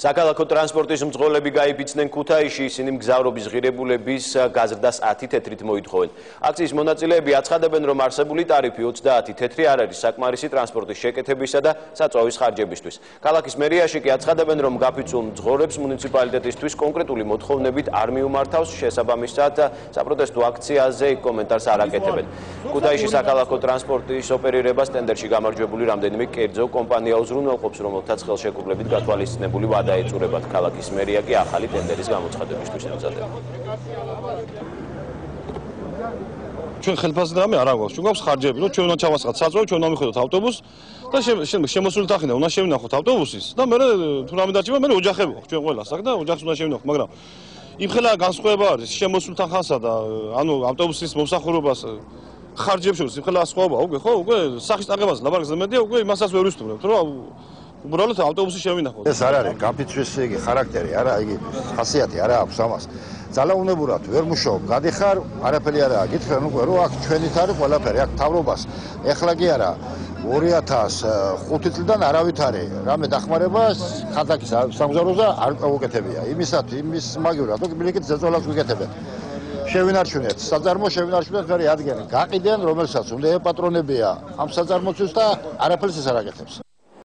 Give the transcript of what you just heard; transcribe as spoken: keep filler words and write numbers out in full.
Საქალაქო ტრანსპორტის მძღოლები გაიფიცნენ ქუთაისში, ისინი მგზავრობის ღირებულების გაზრდას ათი თეთრით მოითხოვენ. Აქციის მონაწილეები აცხადებენ, რომ არსებული ტარიფი ოცდაათი თეთრი არ არის საკმარისი ტრანსპორტის შეკეთებისა და საწვავის ხარჯებისთვის. ქალაქის მერიაში კი აცხადებენ, რომ გაფიცულ მძღოლებს მუნიციპალიტეტისთვის კონკრეტული მოთხოვნებით არ მიუმართავს, შესაბამისად საპროტესტო აქციაზე კომენტარს არ აკეთებენ. ქუთაისში საქალაქო ტრანსპორტის ოპერირებას ტენდერში გამარჯვებული რამდენიმე კერძო კომპანია უზრუნველყოფს, რომელთაც ხელშეკრულებით გათვალისწინებული ვადა ეწურებათ. ქალაქის მერია კი ახალი ტენდერის გამოცხადებისთვის ემზადება. ჩვენ ხელფასზე რამე არ აქვს. ჩვენ გვაქვს ხარჯები, რომ ჩვენ უნდა ჩავასხათ საწვავი, ჩვენ უნდა მივხედოთ ავტობუსს და შემოსული თანხიდან უნდა შევინახოთ ავტობუსის და მე თუ რამე დარჩება, მე ოჯახები ვაქვს ჩვენ ყველას აქ და ოჯახს უნდა შევინახოთ, მაგრამ იმ ხელა განსხვავება არის შემოსული თანხასა და ანუ ავტობუსის მომსახურებას ხარჯებს შორის იმ ხელა სხვაობა უკვე ხო? უკვე სახის წაღებას ლაბარაკზე მედია უკვე იმასაც ვერ ვისწრებთ, რომ უბრალოდ ავტობუსი შევინახოთ. ეს არ არის გაფიცვის იგი ხარაქტერი, არა იგი ხასიათი არა აქვს ამას. ძალაუნებურად ვერ მუშაობ, გადიხარ, არაფერი არაა. გითხრენ უკვე რომ აქ ჩვენით არის ყველაფერი, აქ თავრობას. ეხლა კი არა ორი ათას ხუთი წლიდან არავით არის. რამე დახმარება ხანდაკის სამგზავროზე არ უკეთებია. იმისათ, იმის მაგივრად, თუ ბილიკით ზეწოლას ვიკეთებენ. შევინარჩუნეთ, საწარმო შევინარჩუნეთ, მე ადგენენ, გაყიდენ, რომელსაც უნდა ეპატრონებია ამ საწარმოთვის და არაფერს ეს არ აკეთებს.